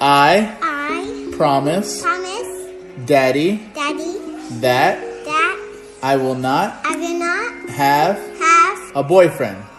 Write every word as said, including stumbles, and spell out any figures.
I, I promise, promise Daddy, Daddy that that I will not I will not have have a boyfriend